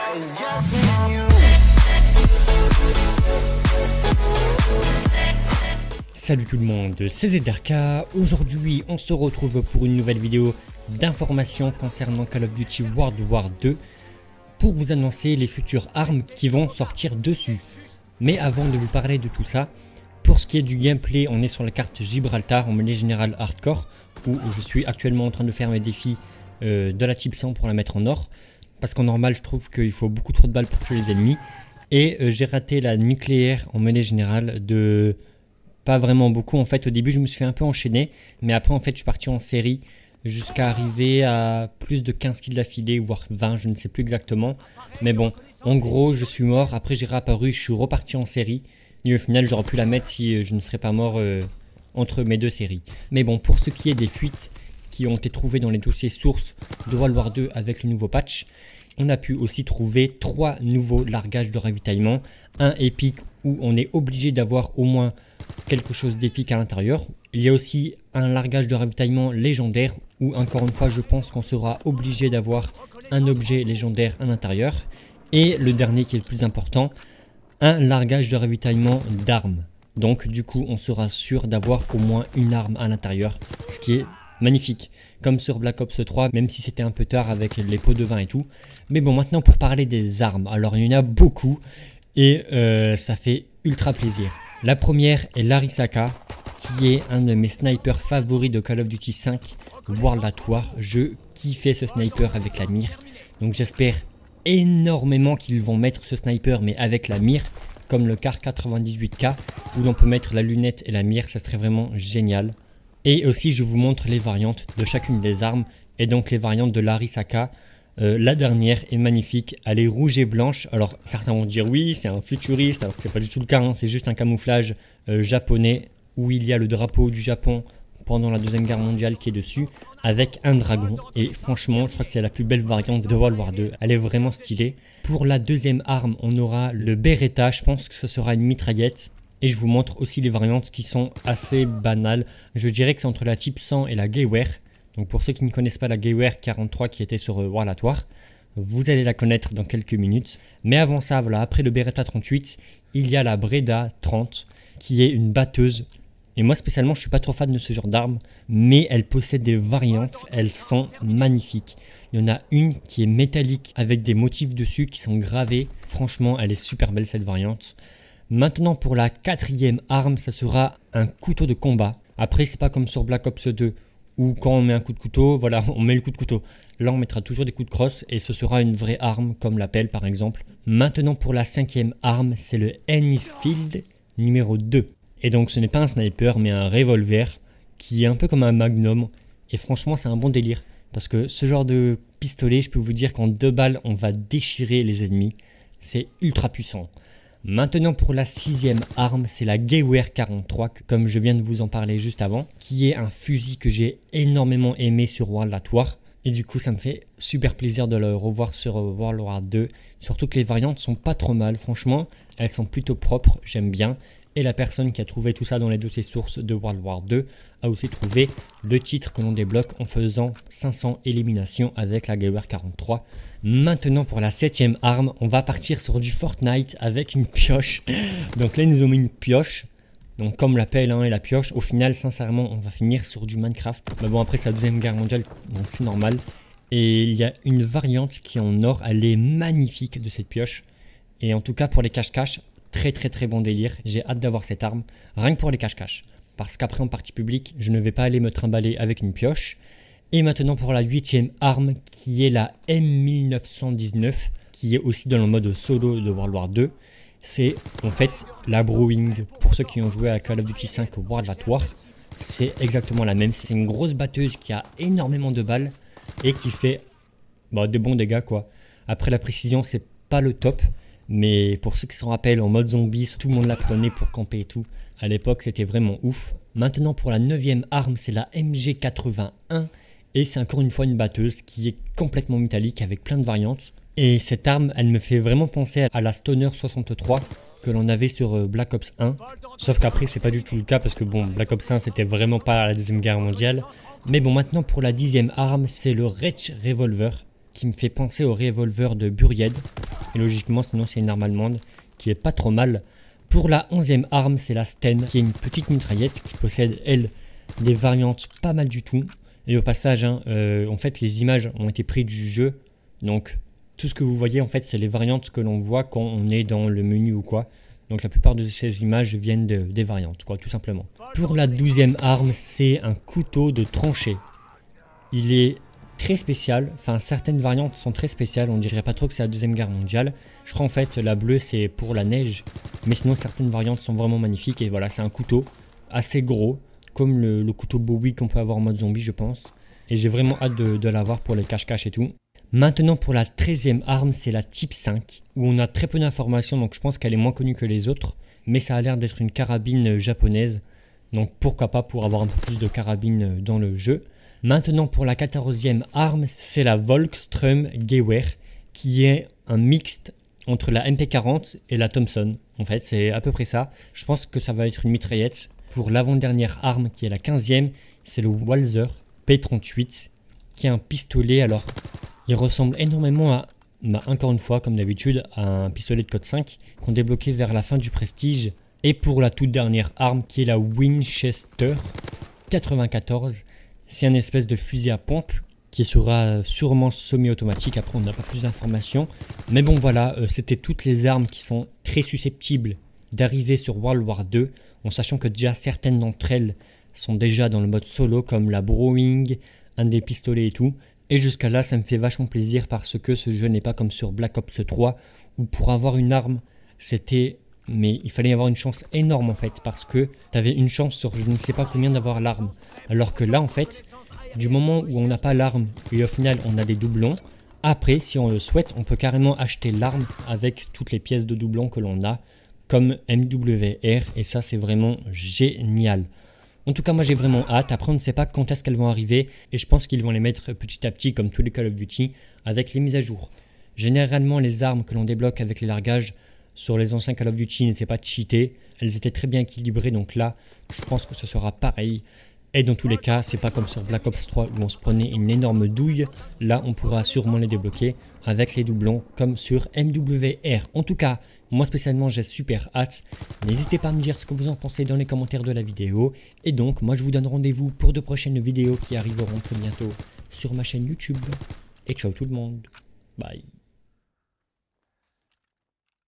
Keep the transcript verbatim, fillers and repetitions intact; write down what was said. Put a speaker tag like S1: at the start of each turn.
S1: Salut tout le monde, c'est Z R K. Aujourd'hui on se retrouve pour une nouvelle vidéo d'informations concernant Call of Duty World War deux pour vous annoncer les futures armes qui vont sortir dessus. Mais avant de vous parler de tout ça, pour ce qui est du gameplay, on est sur la carte Gibraltar en mêlée générale hardcore où je suis actuellement en train de faire mes défis euh, de la type cent pour la mettre en or, parce qu'en normal je trouve qu'il faut beaucoup trop de balles pour tuer les ennemis, et euh, j'ai raté la nucléaire en mêlée générale de pas vraiment beaucoup. En fait au début je me suis fait un peu enchaîner, mais après en fait je suis parti en série jusqu'à arriver à plus de quinze kills d'affilée, voire vingt, je ne sais plus exactement, mais bon en gros je suis mort. Après j'ai réapparu, je suis reparti en série et au final j'aurais pu la mettre si je ne serais pas mort euh, entre mes deux séries. Mais bon, pour ce qui est des fuites qui ont été trouvées dans les dossiers sources de World War deux avec le nouveau patch, on a pu aussi trouver trois nouveaux largages de ravitaillement. Un épique où on est obligé d'avoir au moins quelque chose d'épique à l'intérieur. Il y a aussi un largage de ravitaillement légendaire où encore une fois je pense qu'on sera obligé d'avoir un objet légendaire à l'intérieur. Et le dernier qui est le plus important, un largage de ravitaillement d'armes. Donc du coup on sera sûr d'avoir au moins une arme à l'intérieur, ce qui est magnifique, comme sur Black Ops trois, même si c'était un peu tard avec les pots de vin et tout. Mais bon, maintenant pour parler des armes, alors il y en a beaucoup et euh, ça fait ultra plaisir. La première est l'Arisaka, qui est un de mes snipers favoris de Call of Duty cinq World at War. Je kiffais ce sniper avec la mire, donc j'espère énormément qu'ils vont mettre ce sniper mais avec la mire, comme le Car quatre-vingt-dix-huit K où l'on peut mettre la lunette et la mire. Ça serait vraiment génial. Et aussi je vous montre les variantes de chacune des armes, et donc les variantes de l'Arisaka. Euh, la dernière est magnifique, elle est rouge et blanche. Alors certains vont dire oui c'est un futuriste, alors que c'est pas du tout le cas, hein. C'est juste un camouflage euh, japonais où il y a le drapeau du Japon pendant la deuxième guerre mondiale qui est dessus, avec un dragon. Et franchement je crois que c'est la plus belle variante de World War deux, elle est vraiment stylée. Pour la deuxième arme on aura le Beretta, je pense que ce sera une mitraillette. Et je vous montre aussi les variantes qui sont assez banales. Je dirais que c'est entre la type cent et la Gewehr. Donc pour ceux qui ne connaissent pas la Gewehr quarante-trois qui était sur World at War, vous allez la connaître dans quelques minutes. Mais avant ça, voilà, après le Beretta trente-huit, il y a la Breda trente qui est une batteuse. Et moi spécialement je suis pas trop fan de ce genre d'arme, mais elle possède des variantes, elles sont magnifiques. Il y en a une qui est métallique avec des motifs dessus qui sont gravés. Franchement elle est super belle cette variante. Maintenant pour la quatrième arme, ça sera un couteau de combat. Après c'est pas comme sur Black Ops deux où quand on met un coup de couteau, voilà on met le coup de couteau. Là on mettra toujours des coups de crosse et ce sera une vraie arme comme la pelle par exemple. Maintenant pour la cinquième arme, c'est le Enfield numéro deux. Et donc ce n'est pas un sniper mais un revolver qui est un peu comme un magnum. Et franchement c'est un bon délire parce que ce genre de pistolet, je peux vous dire qu'en deux balles on va déchirer les ennemis. C'est ultra puissant. Maintenant pour la sixième arme, c'est la Gewehr quarante-trois, comme je viens de vous en parler juste avant, qui est un fusil que j'ai énormément aimé sur World at War. Et du coup ça me fait super plaisir de le revoir sur World War deux. Surtout que les variantes sont pas trop mal, franchement, elles sont plutôt propres, j'aime bien. Et la personne qui a trouvé tout ça dans les dossiers sources de World War deux a aussi trouvé le titre que l'on débloque en faisant cinq cents éliminations avec la Gewehr quarante-trois. Maintenant pour la septième arme, on va partir sur du Fortnite avec une pioche. Donc là ils nous ont mis une pioche, donc comme la pelle hein, et la pioche. Au final sincèrement on va finir sur du Minecraft. Mais bon après c'est la deuxième guerre mondiale donc c'est normal. Et il y a une variante qui est en or, elle est magnifique de cette pioche. Et en tout cas pour les cache-cache, très très très bon délire. J'ai hâte d'avoir cette arme, rien que pour les cache-cache. Parce qu'après en partie publique, je ne vais pas aller me trimballer avec une pioche. Et maintenant pour la huitième arme qui est la M mille neuf cent dix-neuf, qui est aussi dans le mode solo de World War deux. C'est en fait la Browning. Pour ceux qui ont joué à Call of Duty cinq World at War, c'est exactement la même. C'est une grosse batteuse qui a énormément de balles et qui fait bah, de bons dégâts quoi. Après la précision c'est pas le top. Mais pour ceux qui s'en rappellent, en mode zombie, tout le monde la prenait pour camper et tout. À l'époque, c'était vraiment ouf. Maintenant, pour la neuvième arme, c'est la M G quatre-vingt-un. Et c'est encore une fois une batteuse qui est complètement métallique avec plein de variantes. Et cette arme, elle me fait vraiment penser à la Stoner soixante-trois que l'on avait sur Black Ops un. Sauf qu'après, c'est pas du tout le cas parce que bon, Black Ops un, c'était vraiment pas la deuxième guerre mondiale. Mais bon, maintenant, pour la dixième arme, c'est le Wrench Revolver qui me fait penser au revolver de Buried. Et logiquement, sinon c'est une arme allemande qui est pas trop mal. Pour la onzième arme, c'est la Sten, qui est une petite mitraillette qui possède, elle, des variantes pas mal du tout. Et au passage, hein, euh, en fait, les images ont été prises du jeu. Donc, tout ce que vous voyez, en fait, c'est les variantes que l'on voit quand on est dans le menu ou quoi. Donc, la plupart de ces images viennent de, des variantes, quoi, tout simplement. Pour la douzième arme, c'est un couteau de tranchée. Il est très spécial. Enfin, certaines variantes sont très spéciales. On dirait pas trop que c'est la deuxième guerre mondiale. Je crois en fait la bleue c'est pour la neige. Mais sinon certaines variantes sont vraiment magnifiques. Et voilà, c'est un couteau assez gros. Comme le, le couteau Bowie qu'on peut avoir en mode zombie, je pense. Et j'ai vraiment hâte de, de l'avoir pour les cache-cache et tout. Maintenant pour la treizième arme, c'est la Type cinq. Où on a très peu d'informations. Donc je pense qu'elle est moins connue que les autres. Mais ça a l'air d'être une carabine japonaise. Donc pourquoi pas pour avoir un peu plus de carabine dans le jeu. Maintenant pour la quatorzième arme, c'est la Volkssturmgewehr qui est un mixte entre la M P quarante et la Thompson. En fait, c'est à peu près ça. Je pense que ça va être une mitraillette. Pour l'avant-dernière arme qui est la quinzième, c'est le Walther P trente-huit qui est un pistolet. Alors, il ressemble énormément à, bah, encore une fois, comme d'habitude, à un pistolet de code cinq qu'on débloquait vers la fin du Prestige. Et pour la toute dernière arme qui est la Winchester quatre-vingt-quatorze. C'est un espèce de fusil à pompe qui sera sûrement semi-automatique. Après, on n'a pas plus d'informations. Mais bon, voilà, euh, c'était toutes les armes qui sont très susceptibles d'arriver sur World War deux. En sachant que déjà certaines d'entre elles sont déjà dans le mode solo, comme la Browning, un des pistolets et tout. Et jusqu'à là, ça me fait vachement plaisir parce que ce jeu n'est pas comme sur Black Ops trois, où pour avoir une arme, c'était... Mais il fallait avoir une chance énorme en fait, parce que tu avais une chance sur je ne sais pas combien d'avoir l'arme. Alors que là en fait, du moment où on n'a pas l'arme et au final on a des doublons, après si on le souhaite, on peut carrément acheter l'arme avec toutes les pièces de doublons que l'on a, comme M W R, et ça c'est vraiment génial. En tout cas moi j'ai vraiment hâte, après on ne sait pas quand est-ce qu'elles vont arriver, et je pense qu'ils vont les mettre petit à petit comme tous les Call of Duty, avec les mises à jour. Généralement les armes que l'on débloque avec les largages, sur les anciens Call of Duty n'étaient pas cheatées, elles étaient très bien équilibrées, donc là je pense que ce sera pareil. Et dans tous les cas, c'est pas comme sur Black Ops trois où on se prenait une énorme douille, là on pourra sûrement les débloquer avec les doublons comme sur M W R. En tout cas, moi spécialement j'ai super hâte, n'hésitez pas à me dire ce que vous en pensez dans les commentaires de la vidéo. Et donc moi je vous donne rendez-vous pour de prochaines vidéos qui arriveront très bientôt sur ma chaîne YouTube. Et ciao tout le monde, bye.